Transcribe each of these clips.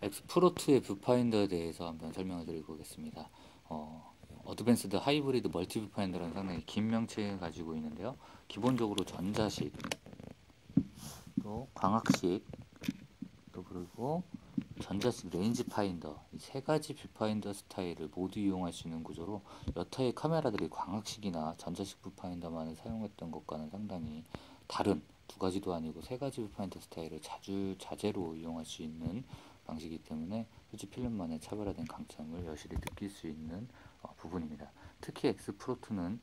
엑스프로2의 뷰파인더에 대해서 한번 설명을 드리고 오겠습니다. 어드밴스드 하이브리드 멀티 뷰파인더라는 상당히 긴 명칭을 가지고 있는데요. 기본적으로 전자식, 또 광학식, 또 그리고 전자식 레인지 파인더, 이 세 가지 뷰파인더 스타일을 모두 이용할 수 있는 구조로 여타의 카메라들이 광학식이나 전자식 뷰파인더만을 사용했던 것과는 상당히 다른, 두 가지도 아니고 세 가지 뷰파인더 스타일을 자재로 이용할 수 있는 방식이기 때문에 후지 필름만의 차별화된 강점을 여실히 느낄 수 있는 부분입니다. 특히 엑스프로2는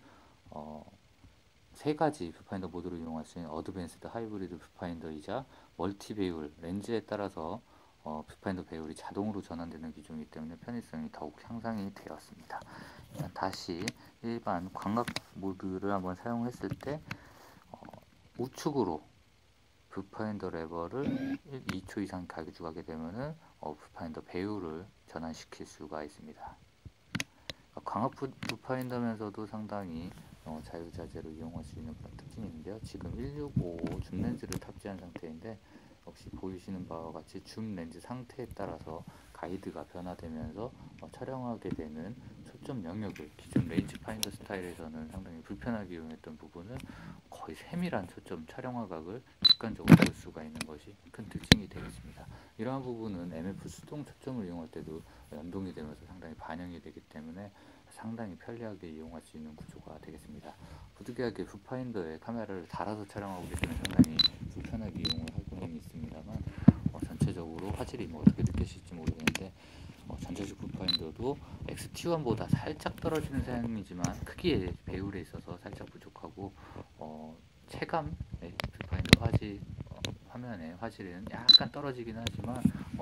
세 가지 뷰파인더 모드를 이용할 수 있는 어드밴스드 하이브리드 뷰파인더이자 멀티 배율, 렌즈에 따라서 뷰파인더 배율이 자동으로 전환되는 기종이기 때문에 편의성이 더욱 향상이 되었습니다. 다시 일반 광각 모드를 한번 사용했을 때 우측으로 뷰파인더 레버를 2초 이상 가져가게 되면은 뷰파인더 배율을 전환시킬 수가 있습니다. 광학 뷰파인더면서도 상당히 자유자재로 이용할 수 있는 그런 특징이 있는데요. 지금 165 줌 렌즈를 탑재한 상태인데 역시 보이시는 바와 같이 줌 렌즈 상태에 따라서 가이드가 변화되면서 촬영하게 되는 초점 영역을 기존 레인지 파인더 스타일에서는 상당히 불편하게 이용했던 부분을 거의 세밀한 초점 촬영 화각을 직관적으로 볼 수가 있는 것이 큰 특징이 되겠습니다. 이러한 부분은 MF 수동 초점을 이용할 때도 연동이 되면서 상당히 반영이 되기 때문에 상당히 편리하게 이용할 수 있는 구조가 되겠습니다. 부득이하게 뷰파인더에 카메라를 달아서 촬영하고 계시면 상당히 불편하게 이용을 하고는 있습니다만 전체적으로 화질이 어떻게 느끼실지 모르겠는데 전자식 뷰파인더도 XT1보다 살짝 떨어지는 사양이지만 크기의 배율에 있어서 살짝 부족하고 체감 뷰파인더 화면의 화질은 약간 떨어지긴 하지만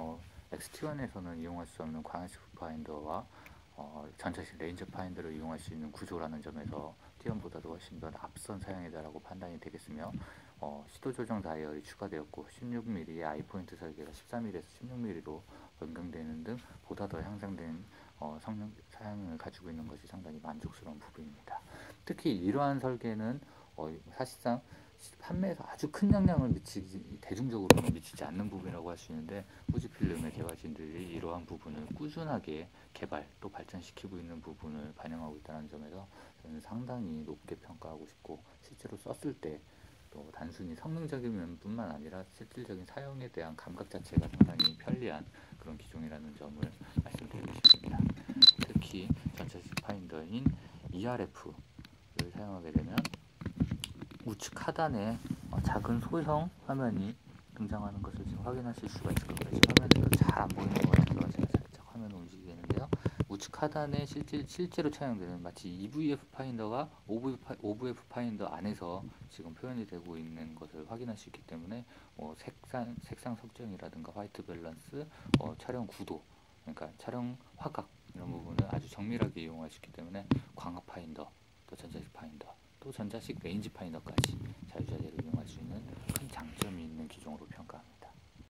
XT1에서는 이용할 수 없는 광학식 뷰파인더와 전자식 레인저 파인더를 이용할 수 있는 구조라는 점에서 T1보다도 훨씬 더 앞선 사양이다라고 판단이 되겠으며 시도 조정 다이얼이 추가되었고 16mm의 아이포인트 설계가 13mm에서 16mm로 변경되는 등 보다 더 향상된 성능 사양을 가지고 있는 것이 상당히 만족스러운 부분입니다. 특히 이러한 설계는 사실상 판매에서 아주 큰 영향을 대중적으로는 미치지 않는 부분이라고 할 수 있는데 후지필름의 개발진들이 이러한 부분을 꾸준하게 개발 또 발전시키고 있는 부분을 반영하고 있다는 점에서 저는 상당히 높게 평가하고 싶고 실제로 썼을 때 또 단순히 성능적인 면뿐만 아니라 실질적인 사용에 대한 감각 자체가 상당히 편리한 그런 기종이라는 점을 말씀드리고 싶습니다. 특히 전자식 파인더인 ERF를 사용하게 되면 우측 하단에 작은 소형 화면이 등장하는 것을 지금 확인하실 수가 있을 겁니다. 지금 화면에서 잘 안 보이는 것 같아서 제가 살짝 화면을 움직이겠는데요. 우측 하단에 실제로 촬영되는 마치 EVF 파인더가 OVF 파인더 안에서 지금 표현이 되고 있는 것을 확인할 수 있기 때문에 색상 설정이라든가 화이트 밸런스, 촬영 구도, 그러니까 촬영 화각 이런 부분을 아주 정밀하게 이용할 수 있기 때문에 광학 파인더, 또 전자식 파인더, 또 전자식 레인지 파인더까지 자유자재로 이용할 수 있는 큰 장점이 있는 기종으로 평가합니다.